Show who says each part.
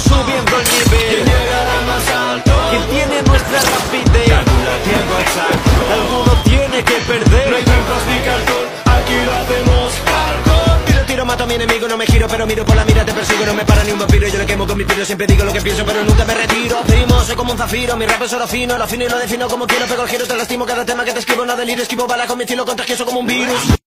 Speaker 1: subiendo el nivel.
Speaker 2: ¿Quién llegará más alto?
Speaker 1: ¿Quién tiene nuestra rapidez?
Speaker 2: Calcula el tiempo exacto.
Speaker 1: Alguno tiene que perder.
Speaker 2: No hay trampas ni cartón, aquí lo hacemos hardcore.
Speaker 1: Tiro, mato a mi enemigo, no me giro, pero miro por la mira, te persigo, no me para ni un vampiro. Yo le quemo con mi tiro, siempre digo lo que pienso, pero nunca me retiro. Primo, soy como un zafiro, mi rap es oro fino, lo afino y lo defino como quiero, pego el giro, te lastimo cada tema que te escribo, no deliro, esquivo bala con mi estilo contagioso como un virus.